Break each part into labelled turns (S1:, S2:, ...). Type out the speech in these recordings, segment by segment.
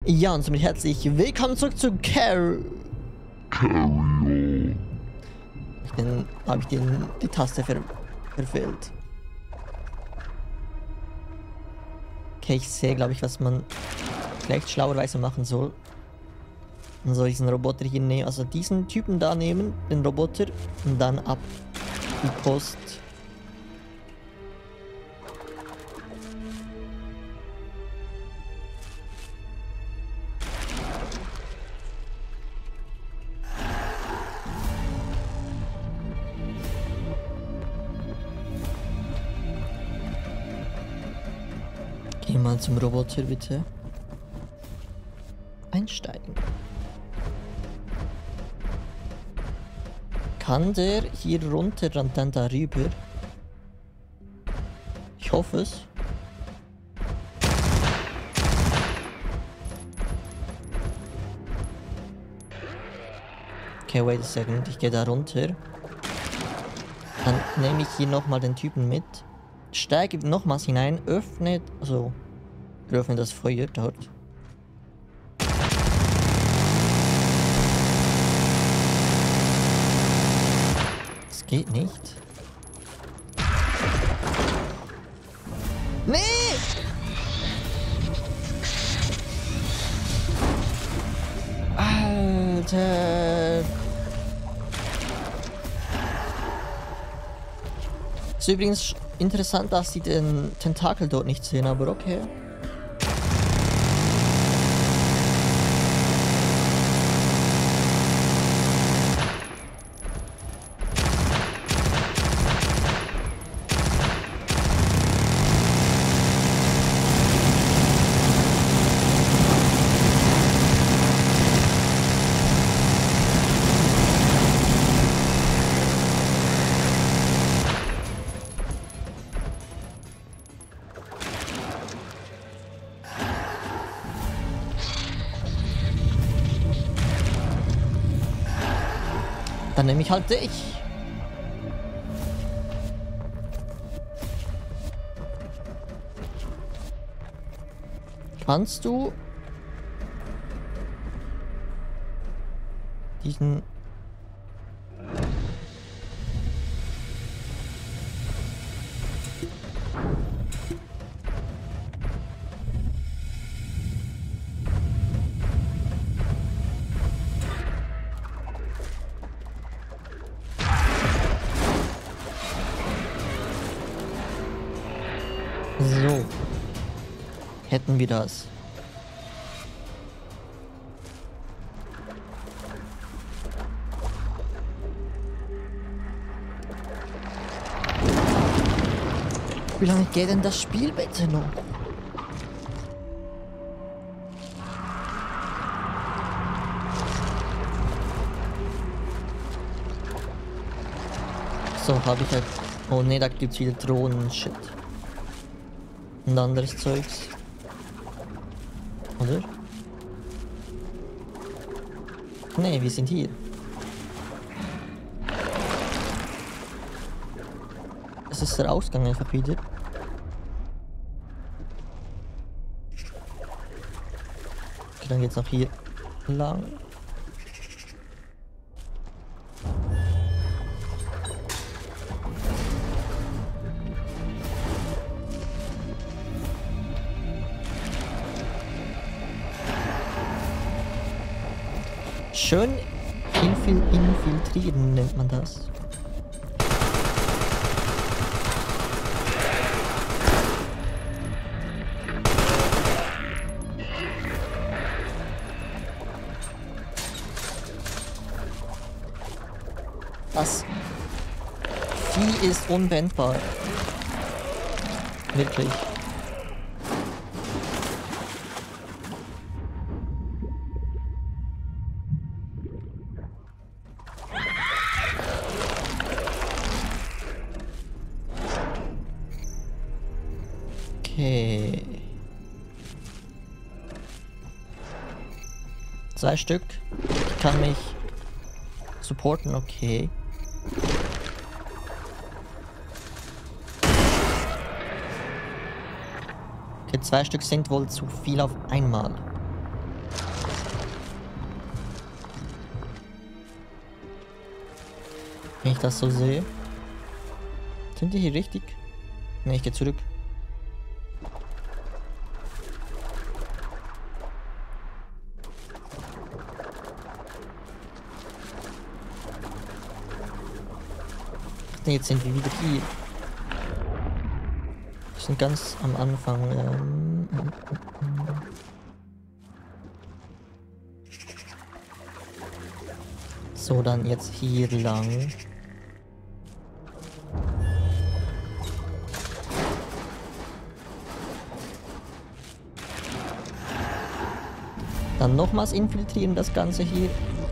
S1: Ja, und somit herzlich willkommen zurück zu Carry On. Habe ich die Taste verfehlt. Okay, ich sehe, glaube ich, was man vielleicht schlauerweise machen soll. Dann soll ich diesen Roboter hier nehmen, also diesen Typen da nehmen, den Roboter, und dann ab die Post. Geh mal zum Roboter, bitte. Einsteigen. Kann der hier runter und dann darüber? Ich hoffe es. Okay, wait a second. Ich gehe da runter. Dann nehme ich hier nochmal den Typen mit. Steige nochmals hinein, öffnet, also öffne das Feuer dort. Das geht nicht. Nee! Alter! Ist übrigens interessant, dass sie den Tentakel dort nicht sehen, aber okay. Dann nehme ich halt dich. Kannst du diesen... So. Hätten wir das. Wie lange geht denn das Spiel bitte noch? So, habe ich halt... Oh ne, da gibt's wieder Drohnen. Shit. Und anderes Zeugs. Oder? Nee, wir sind hier. Das ist der Ausgang einfach wieder. Okay, dann geht's noch hier lang. Schön infiltrieren nennt man das. Das Vieh ist unwendbar. Wirklich. Okay. 2 Stück. Ich kann mich supporten, okay. Okay, 2 Stück sind wohl zu viel auf einmal. Wenn ich das so sehe. Sind die hier richtig? Ne, ich gehe zurück. Ach nee, jetzt sind wir wieder hier. Wir sind ganz am Anfang. So, dann jetzt hier lang. Dann nochmals infiltrieren das Ganze hier.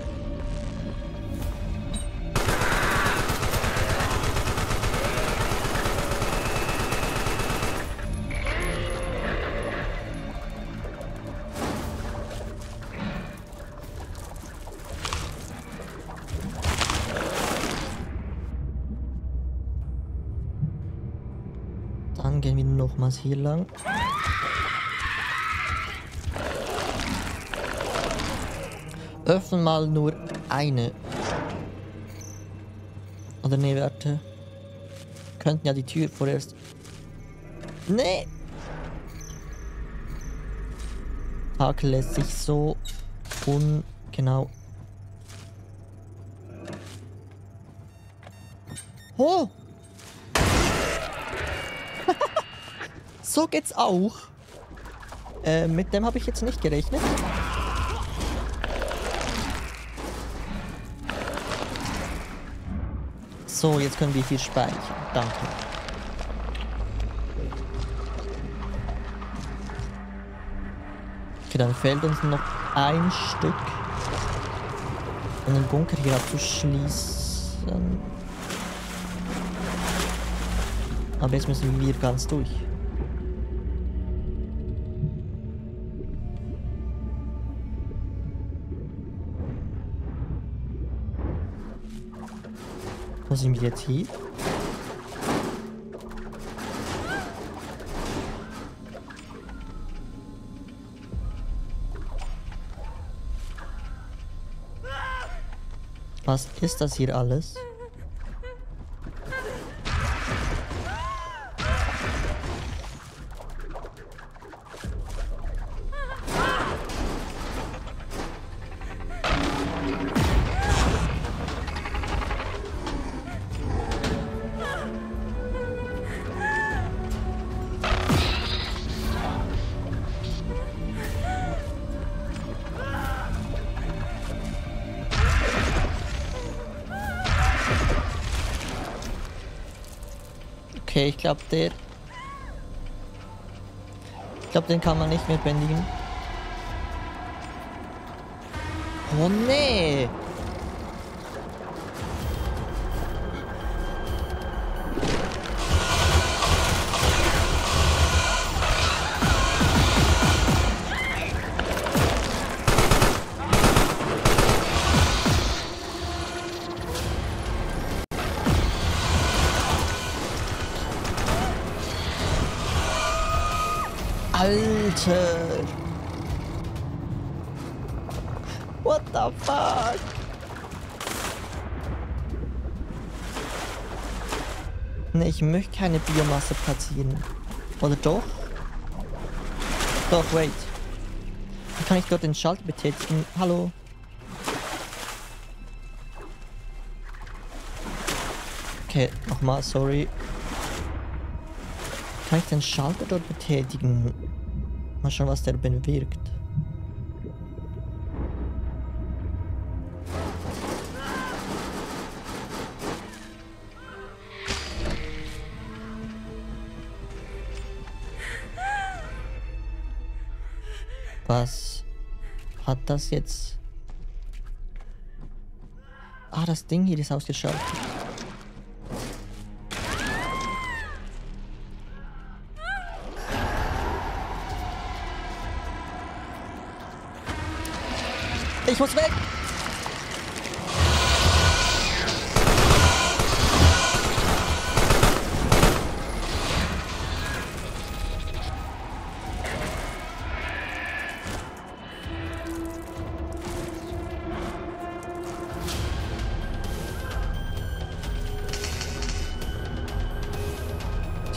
S1: Dann gehen wir nochmals hier lang. Öffnen mal nur eine. Oder ne, warte. Könnten ja die Tür vorerst. Nee! Hakel lässt sich so ungenau. Oh! So geht's auch. Mit dem habe ich jetzt nicht gerechnet. So, jetzt können wir hier speichern. Danke. Okay, dann fehlt uns noch ein Stück, um den Bunker hier abzuschließen. Aber jetzt müssen wir ganz durch. Wo sind wir jetzt hier? Was ist das hier alles? Okay, ich glaube, den kann man nicht mehr bändigen. Oh nee! Alter! What the fuck? Ne, ich möchte keine Biomasse platzieren. Oder doch? Doch, wait. Wie kann ich dort den Schalter betätigen? Hallo? Okay, nochmal, sorry. Kann ich den Schalter dort betätigen? Mal schauen, was der bewirkt. Was hat das jetzt? Ah, das Ding hier ist ausgeschaltet. Ich muss weg!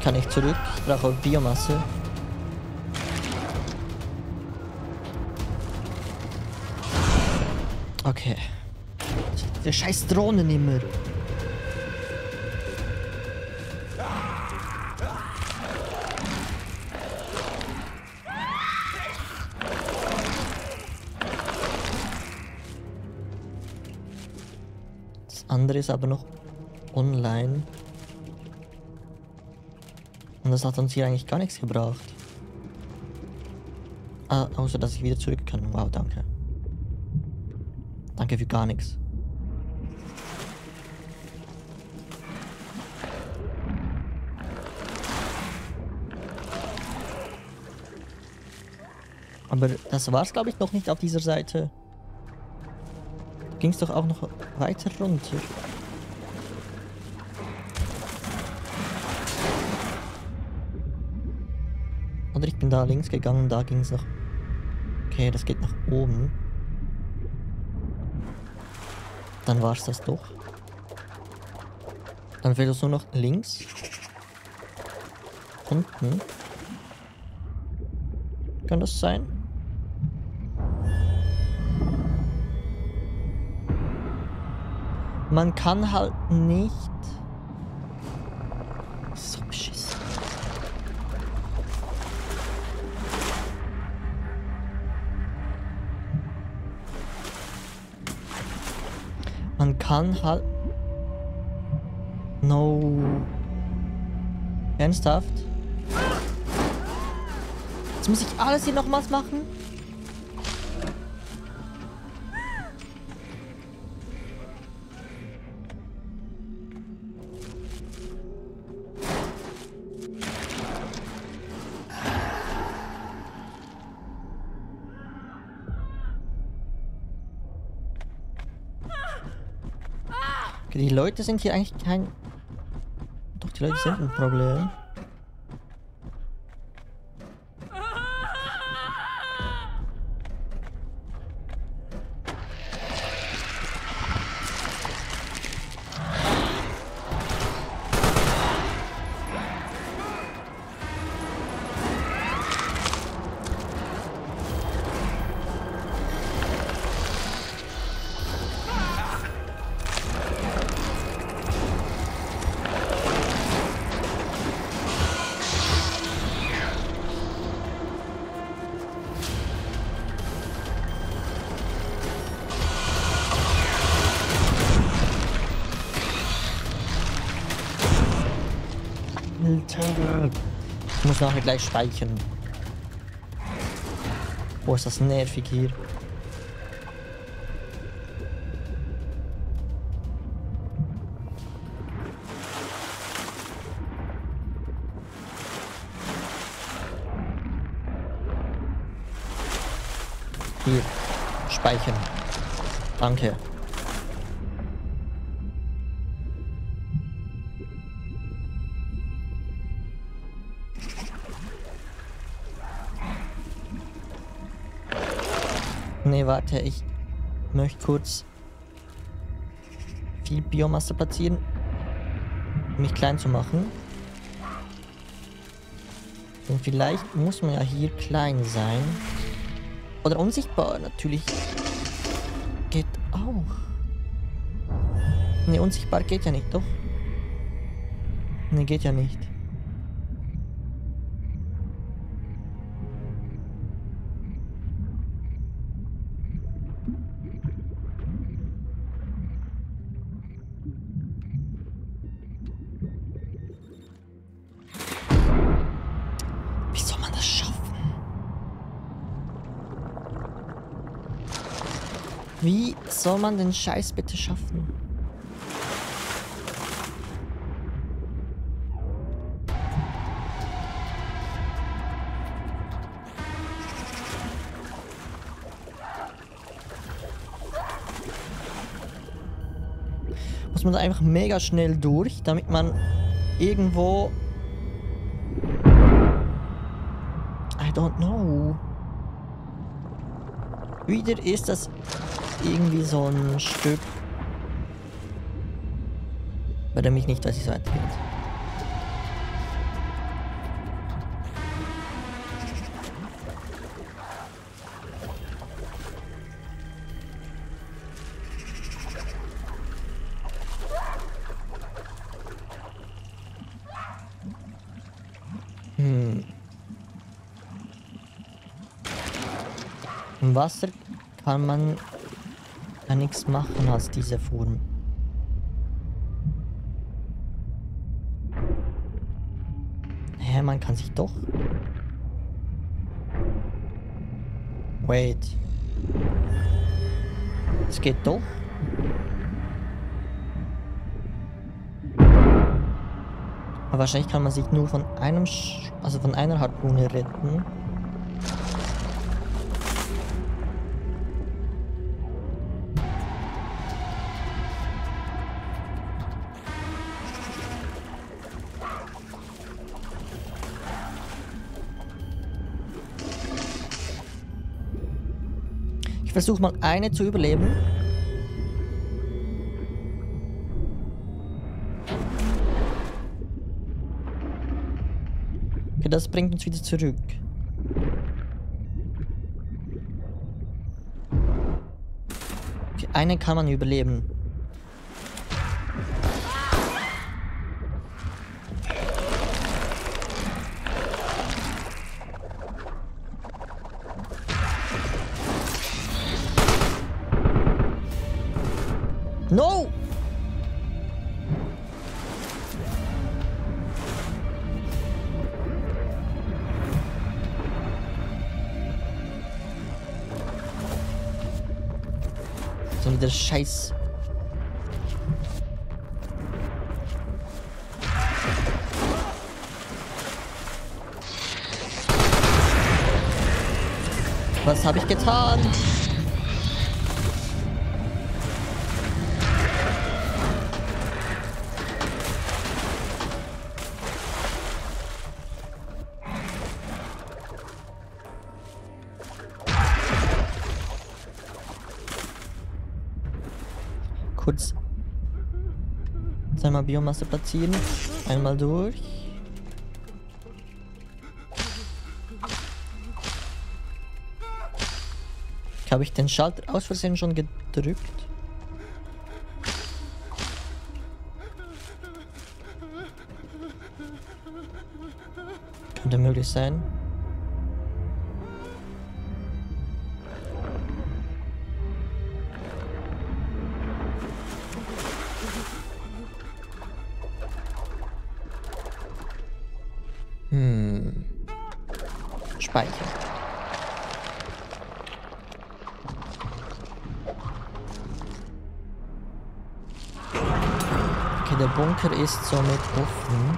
S1: kann nicht zurück. Ich brauche Biomasse. Okay. Der scheiß Drohnen immer. Das andere ist aber noch online. Und das hat uns hier eigentlich gar nichts gebracht. Ah, außer dass ich wieder zurück kann. Wow, danke. Danke für gar nichts. Aber das war's, glaube ich, noch nicht auf dieser Seite. Ging's doch auch noch weiter runter. Oder ich bin da links gegangen, da ging's noch. Okay, das geht nach oben. Dann war's das doch. Dann fehlt uns nur noch links. Unten. Kann das sein? Man kann halt nicht. So beschissen. Man kann halt. No. Ernsthaft? Jetzt muss ich alles hier nochmals machen? Okay, die Leute sind hier eigentlich kein... Doch, die Leute sind ein Problem. Ich muss nachher gleich speichern. Oh, ist das nervig hier. Hier. Speichern. Danke. Nee, warte, ich möchte kurz viel Biomasse platzieren, um mich klein zu machen. Und vielleicht muss man ja hier klein sein. Oder unsichtbar, natürlich. Geht auch. Nee, unsichtbar geht ja nicht, doch. Nee, geht ja nicht. Wie soll man den Scheiß bitte schaffen? Muss man da einfach mega schnell durch, damit man irgendwo... I don't know. Wieder ist das irgendwie so ein Stück, bei dem ich nicht weiß, wie es weitergeht. Im Wasser kann man ja nichts machen als diese Form. Hä, man kann sich doch... Wait. Es geht doch. Aber wahrscheinlich kann man sich nur von einem, also von einer Harpune retten. Ich versuche mal eine zu überleben. Okay, das bringt uns wieder zurück. Okay, eine kann man überleben. No! So wieder Scheiß. Was habe ich getan? Kurz zweimal Biomasse platzieren. Einmal durch. Habe ich den Schalter aus Versehen schon gedrückt? Könnte möglich sein. Speichern. Okay, der Bunker ist somit offen.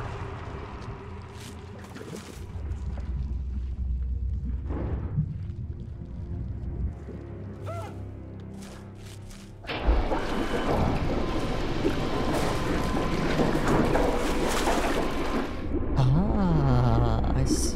S1: I see.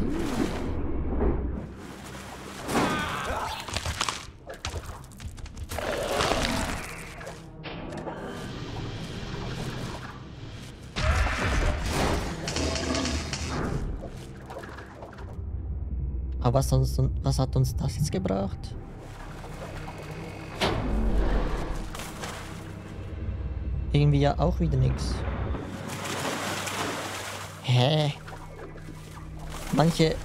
S1: Aber was hat uns das jetzt gebracht? Irgendwie ja auch wieder nichts. Hä? Manche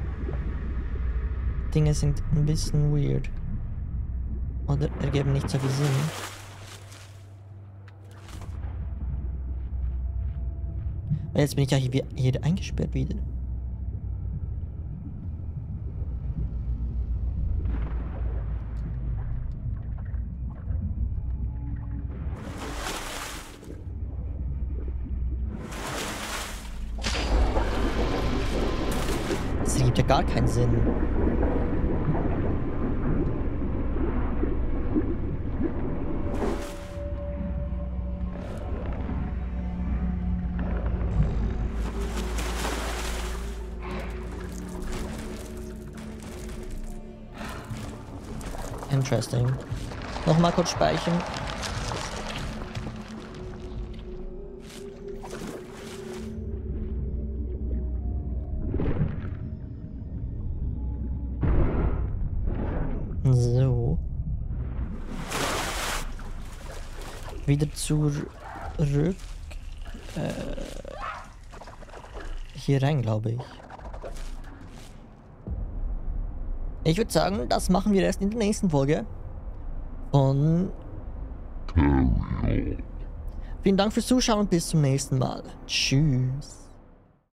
S1: Dinge sind ein bisschen weird. Oder ergeben nicht so viel Sinn. Weil jetzt bin ich ja hier eingesperrt wieder. Das ergibt ja gar keinen Sinn. Interesting. Nochmal kurz speichern. So. Wieder zurück. Hier rein, glaube ich. Ich würde sagen, das machen wir erst in der nächsten Folge. Und vielen Dank fürs Zuschauen und bis zum nächsten Mal. Tschüss.